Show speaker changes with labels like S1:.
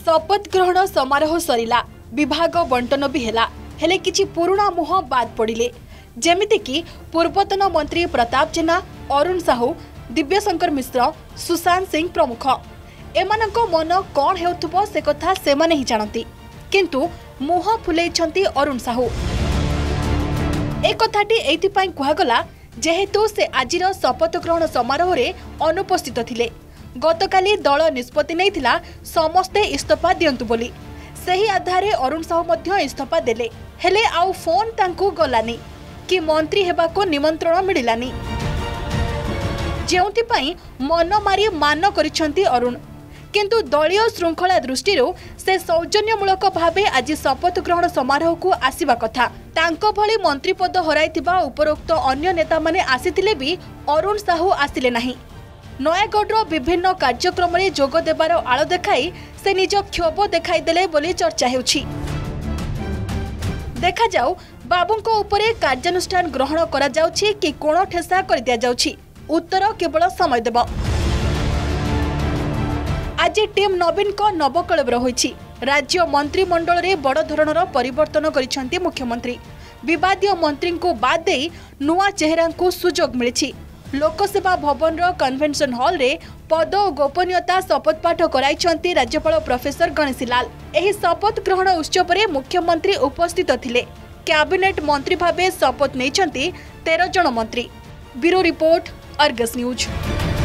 S1: शपथ ग्रहण समारोह सरिला विभाग बंटन भी हेला हेले किछि पुराणा मुह बाद पड़िले जेमिति कि पूर्वतन मंत्री प्रताप जेना अरुण साहू दिव्यशंकर मिश्र सुशांत सिंह प्रमुख एमानक मन कौन हेउथुबो से कथा सेमाने ही जानती किंतु मुह फुलेइछंती अरुण साहू ए कथाटी एइथिपाई कुहागला जेहेतु से आजिर शपथ ग्रहण समारोह रे अनुपस्थित थिले। गतकाली दल निष्पत्ति नैथिला समस्ते इस्तफा दियंतु बोली सही आधारे अरुण साहू मध्य इस्तफा देले हेले आउ फोन तांकु गलानी कि मंत्री हेबाको निमंत्रण मिलिलानी जेउंतिपाई मन मारी मान करिछंती अरुण किंतु दलीय श्रृंखला दृष्टि से सौजन्यमूलक भावे आज शपथ ग्रहण समारोह को आसिबा कथा तांको भली मंत्री पद हराइथिबा उपरोक्त अन्य नेता माने आसिथिले भी अरुण साहू आसिले नाही। नयागढ़ विभिन्न कार्यक्रम में जोग देवार आड़ देखाई से निज क्षोभ देखाई देले बोली चर्चा हेउछि। देखा जाऊ बाबूंको उपरे कार्यानुष्ठान ग्रहण करा जाउछि कि कोण ठेसा कर दिया जाउछि उत्तर केवल समय देब। आज टीम नवीन को नवकलेबर होइछि। राज्य मंत्रिमंडल रे बड़ धरणर परिवर्तन करिसेंती मुख्यमंत्री विवादीय मंत्री को बाद देई नुआ चेहरा को सुजोग मिलिछि। लोकसेवा भवन रो कन्वेंशन हॉल रे पद और गोपनीयता शपथ पाठ कराइछंती राज्यपाल प्रोफेसर गणेशी लाल। एही शपथ ग्रहण उत्सव रे मुख्यमंत्री उपस्थित थिले। कैबिनेट मंत्री भाबे शपथ नैछंती 13 जन मंत्री। Bureau report Argus news.